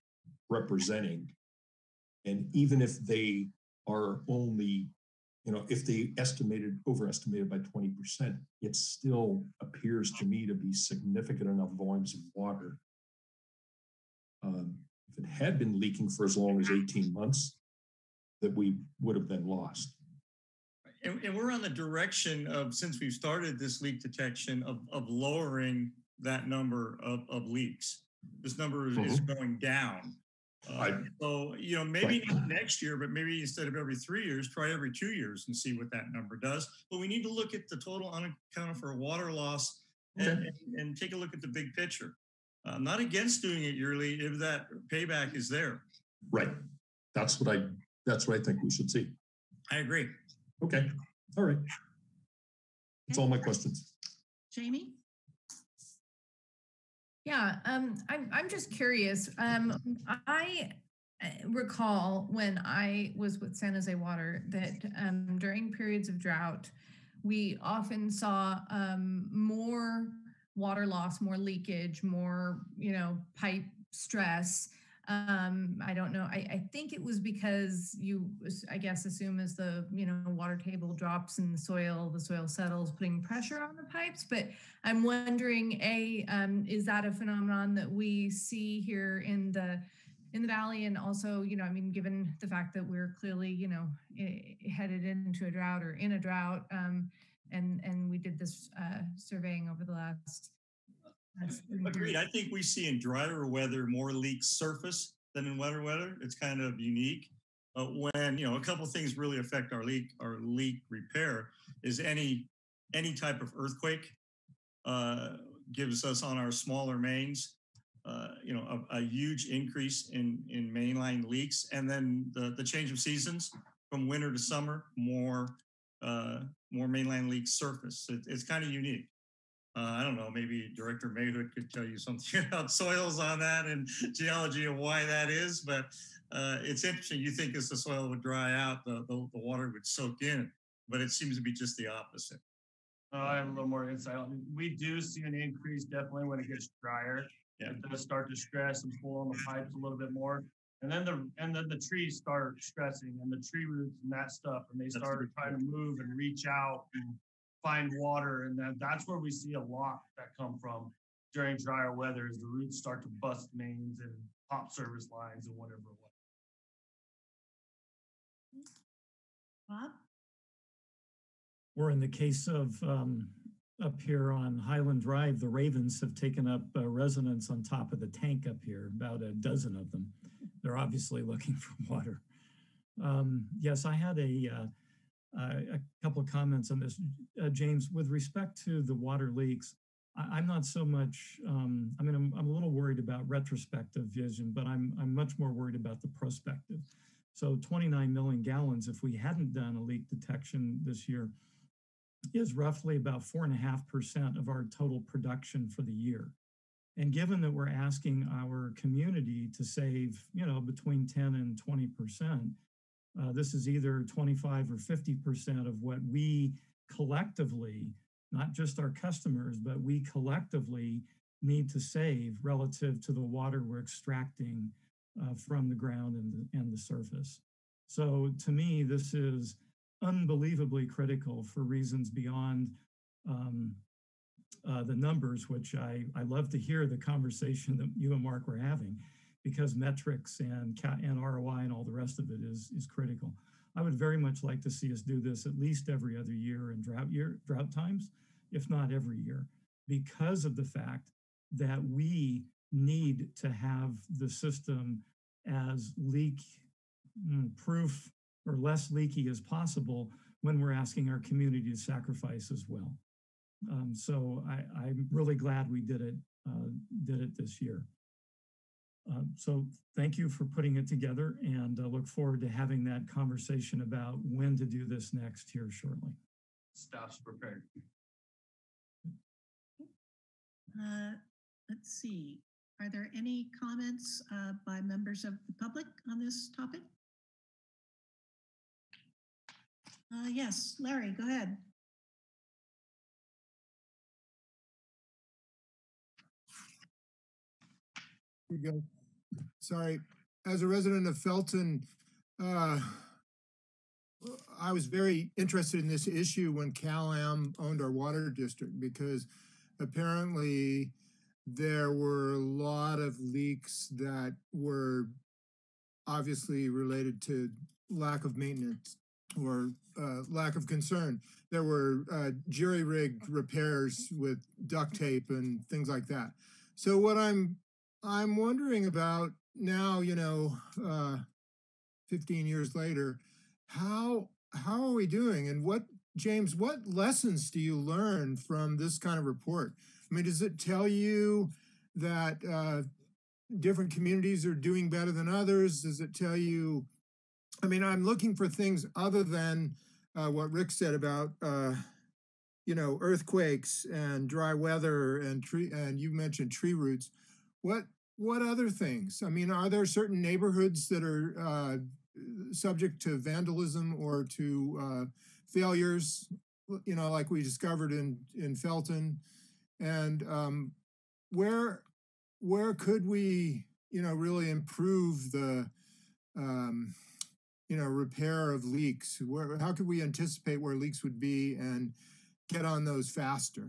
Speaker 7: representing. And even if they are only, you know, if they estimated, overestimated by twenty percent, it still appears to me to be significant enough volumes of water. Um, if it had been leaking for as long as eighteen months, that we would have been lost.
Speaker 3: And, and we're on the direction of, since we've started this leak detection, of, of lowering that number of, of leaks. This number is, is going down. Uh,
Speaker 7: Right.
Speaker 3: So, you know, maybe
Speaker 7: Right.
Speaker 3: not next year, but maybe instead of every three years, try every two years and see what that number does. But we need to look at the total unaccounted for water loss and,
Speaker 7: Okay.
Speaker 3: and, and take a look at the big picture. I'm not against doing it yearly if that payback is there.
Speaker 7: Right. That's what I, that's what I think we should see.
Speaker 3: I agree.
Speaker 7: Okay. All right. That's all my questions.
Speaker 1: Jamie?
Speaker 5: Yeah, um, I'm I'm just curious. Um, I uh, recall when I was with San Jose Water that um, during periods of drought, we often saw um, more water loss, more leakage, more you know pipe stress. Um, I don't know. I, I think it was because you, I guess, assume as the you know water table drops in the soil, the soil settles, putting pressure on the pipes. But I'm wondering, a, um, is that a phenomenon that we see here in the in the valley, and also, you know, I mean, given the fact that we're clearly, you know, I- headed into a drought or in a drought, um, and and we did this uh, surveying over the last. last
Speaker 3: Agreed. I think we see in drier weather more leaks surface than in wetter weather. It's kind of unique. But when, you know, a couple of things really affect our leak, our leak repair is any any type of earthquake uh, gives us on our smaller mains, uh, you know, a, a huge increase in in mainline leaks, and then the the change of seasons from winter to summer, more uh, more mainline leaks surface. It, it's kind of unique. Uh, I don't know, maybe Director Mayhood could tell you something about soils on that and geology and why that is, but uh, it's interesting. You think as the soil would dry out, the, the, the water would soak in, but it seems to be just the opposite.
Speaker 11: Uh, I have a little more insight on it. We do see an increase definitely when it gets drier.
Speaker 3: Yeah.
Speaker 11: It does start to stress and pull on the pipes a little bit more. And then the and then the trees start stressing and the tree roots and that stuff, and they
Speaker 3: That's
Speaker 11: start
Speaker 3: good
Speaker 11: trying to move and reach out and find water. And then that's where we see a lot that come from during drier weather is the roots start to bust mains and pop service lines and whatever it was.
Speaker 1: Bob?
Speaker 6: Or in the case of um, up here on Highland Drive, the ravens have taken up uh, residence on top of the tank up here, about a dozen of them. They're obviously looking for water. Um, yes, I had a, uh, uh, a couple of comments on this. Uh, James, with respect to the water leaks, I, I'm not so much, um, I mean, I'm, I'm a little worried about retrospective vision, but I'm, I'm much more worried about the prospective. So twenty-nine million gallons, if we hadn't done a leak detection this year, is roughly about four and a half percent of our total production for the year. And given that we're asking our community to save, you know, between ten and twenty percent, uh, this is either twenty-five or fifty percent of what we collectively, not just our customers, but we collectively need to save relative to the water we're extracting uh, from the ground and the, and the surface. So to me, this is unbelievably critical for reasons beyond um, uh, the numbers, which I, I love to hear the conversation that you and Mark were having, because metrics and, and R O I and all the rest of it is, is critical. I would very much like to see us do this at least every other year in drought year, drought times, if not every year, because of the fact that we need to have the system as leak mm, proof or less leaky as possible when we're asking our community to sacrifice as well. Um, so I, I'm really glad we did it, uh, did it this year. Uh, so thank you for putting it together, and uh, look forward to having that conversation about when to do this next here shortly.
Speaker 11: Staff's prepared.
Speaker 1: Uh, let's see. Are there any comments uh, by members of the public on this topic? Uh, yes, Larry, go ahead.
Speaker 12: Here you go. Sorry. as a resident of Felton, uh, I was very interested in this issue when Cal-Am owned our water district, because apparently there were a lot of leaks that were obviously related to lack of maintenance or uh, lack of concern. There were uh, jury-rigged repairs with duct tape and things like that. So what I'm I'm wondering about now, you know, uh, fifteen years later, how how are we doing? And what, James, what lessons do you learn from this kind of report? I mean, does it tell you that uh, different communities are doing better than others? Does it tell you, I mean, I'm looking for things other than uh, what Rick said about, uh, you know, earthquakes and dry weather and tree, and you mentioned tree roots. What, what other things? I mean, are there certain neighborhoods that are uh, subject to vandalism or to uh, failures, you know, like we discovered in, in Felton? And um, where, where could we, you know, really improve the, um, you know, repair of leaks? Where, how could we anticipate where leaks would be and get on those faster?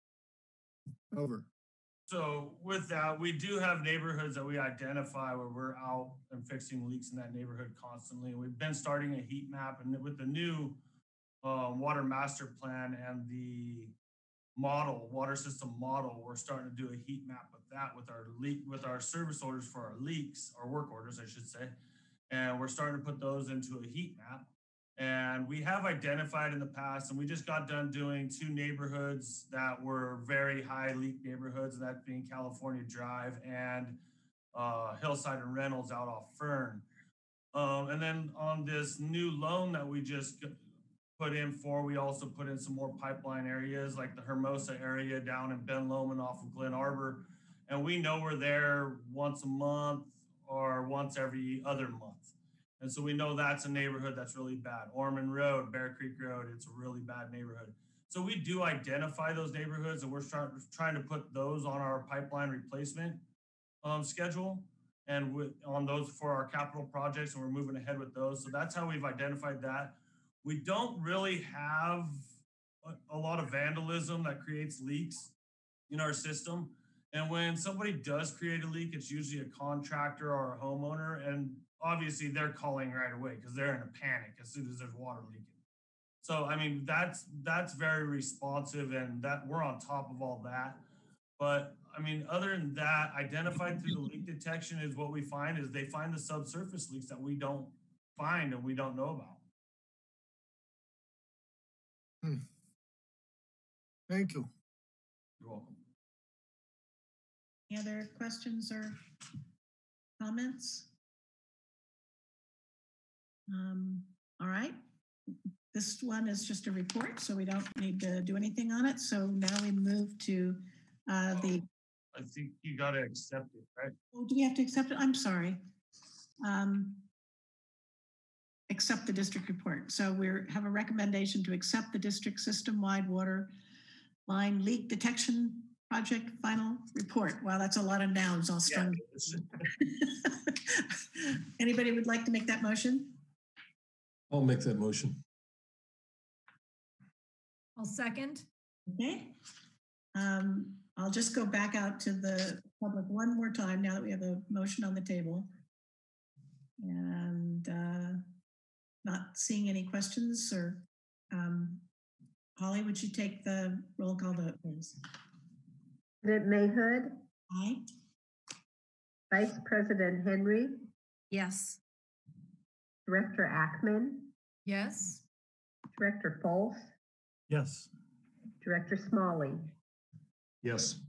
Speaker 12: Over.
Speaker 11: So with that, we do have neighborhoods that we identify where we're out and fixing leaks in that neighborhood constantly. We've been starting a heat map, and with the new uh, water master plan and the model, water system model, we're starting to do a heat map with that with our leak, with our service orders for our leaks, or work orders, I should say. And we're starting to put those into a heat map. And we have identified in the past, and we just got done doing two neighborhoods that were very high leak neighborhoods, and that being California Drive and uh, Hillside and Reynolds out off Fern. Um, and then on this new loan that we just put in for, we also put in some more pipeline areas like the Hermosa area down in Ben Lomond off of Glen Arbor. And we know we're there once a month or once every other month. And so we know that's a neighborhood that's really bad. Ormond Road, Bear Creek Road, it's a really bad neighborhood. So we do identify those neighborhoods, and we're trying, trying to put those on our pipeline replacement um, schedule and with, on those for our capital projects, and we're moving ahead with those. So that's how we've identified that. We don't really have a, a lot of vandalism that creates leaks in our system. And when somebody does create a leak, it's usually a contractor or a homeowner, and obviously they're calling right away because they're in a panic as soon as there's water leaking. So, I mean, that's that's very responsive, and that we're on top of all that. But I mean, other than that, identified through the leak detection is what we find is they find the subsurface leaks that we don't find and we don't know about.
Speaker 12: Hmm. Thank you.
Speaker 11: You're welcome.
Speaker 1: Any other questions or comments? Um, all right. This one is just a report, so we don't need to do anything on it. So now we move to uh, the.
Speaker 11: I think you got to accept it, right?
Speaker 1: Oh, do we have to accept it? I'm sorry. Um, accept the district report. So we have a recommendation to accept the district system-wide water line leak detection project final report. Wow, that's a lot of nouns all strung. Yeah. Anybody would like to make that motion?
Speaker 7: I'll make that motion.
Speaker 5: I'll second.
Speaker 1: Okay. Um, I'll just go back out to the public one more time now that we have a motion on the table. And uh, not seeing any questions or um, Holly, would you take the roll call vote, please?
Speaker 8: President Mayhood?
Speaker 1: Aye.
Speaker 8: Vice President Henry?
Speaker 2: Yes.
Speaker 8: Director Ackman?
Speaker 5: Yes.
Speaker 8: Director Fultz?
Speaker 6: Yes.
Speaker 8: Director Smalley?
Speaker 7: Yes.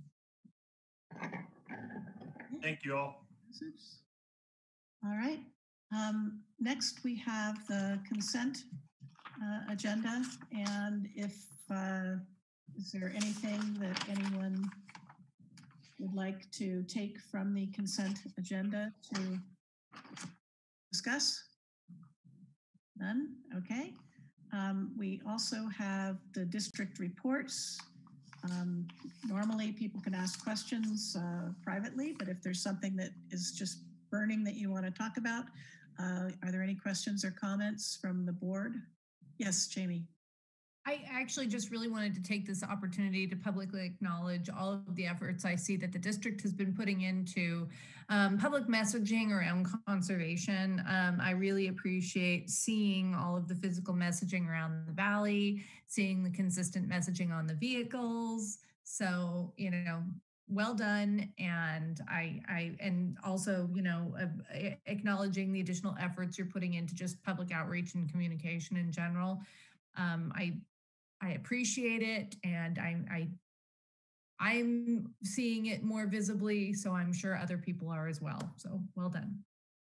Speaker 11: Thank you all.
Speaker 1: All right. Um, next, we have the consent uh, agenda. And if, uh, is there anything that anyone would like to take from the consent agenda to discuss? None? Okay. Um, we also have the district reports. Um, normally people can ask questions uh, privately, but if there's something that is just burning that you want to talk about. Uh, are there any questions or comments from the board? Yes, Jamie.
Speaker 5: I actually just really wanted to take this opportunity to publicly acknowledge all of the efforts I see that the district has been putting into um, public messaging around conservation. Um, I really appreciate seeing all of the physical messaging around the valley, seeing the consistent messaging on the vehicles. So, you know, well done. And I, I, and also, you know, uh, acknowledging the additional efforts you're putting into just public outreach and communication in general. Um, I, I appreciate it, and I, I, I'm seeing it more visibly, so I'm sure other people are as well. So well done.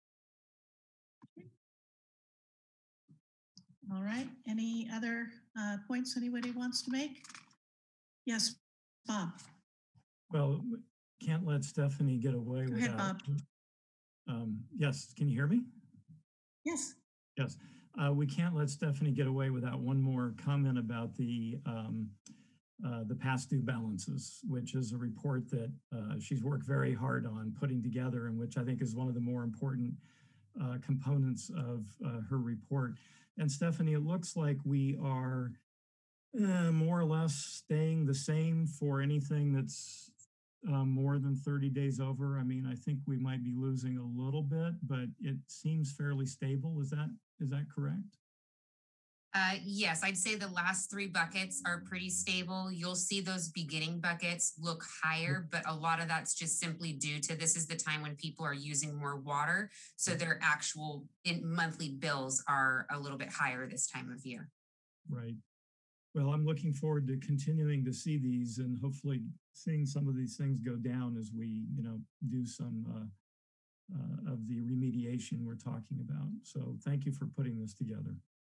Speaker 1: All right. Any other uh, points anybody wants to make? Yes, Bob.
Speaker 6: Well, can't let Stephanie get away
Speaker 1: Go
Speaker 6: without.
Speaker 1: ahead, Bob.
Speaker 6: Um, yes, can you hear me?
Speaker 1: Yes.
Speaker 6: Yes. Uh, we can't let Stephanie get away without one more comment about the um, uh, the past due balances, which is a report that uh, she's worked very hard on putting together, and which I think is one of the more important uh, components of uh, her report. And Stephanie, it looks like we are uh, more or less staying the same for anything that's uh, more than thirty days over. I mean, I think we might be losing a little bit, but it seems fairly stable. Is that is that correct?
Speaker 4: Uh, yes, I'd say the last three buckets are pretty stable. You'll see those beginning buckets look higher, but a lot of that's just simply due to this is the time when people are using more water. So their actual in monthly bills are a little bit higher this time of year.
Speaker 6: Right. Well, I'm looking forward to continuing to see these and hopefully seeing some of these things go down as we, you know, do some uh, uh, of the remediation we're talking about. So thank you for putting this together.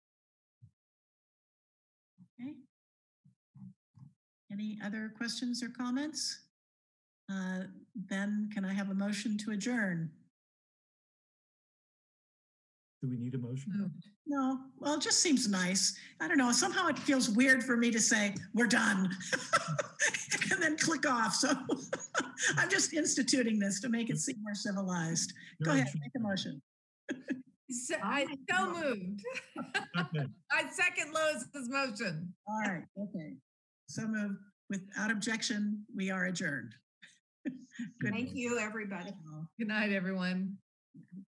Speaker 1: Okay. Any other questions or comments? Uh, then can I have a motion to adjourn?
Speaker 6: Do we need a motion?
Speaker 1: No, well, it just seems nice. I don't know. Somehow it feels weird for me to say we're done and then click off. So I'm just instituting this to make it seem more civilized. Go ahead, make a motion.
Speaker 5: So, I so moved.
Speaker 6: Okay.
Speaker 5: I second Lois's motion.
Speaker 1: All right. Okay. So moved. Without objection, we are adjourned. Good.
Speaker 2: Thank you, everybody.
Speaker 5: Good night, everyone.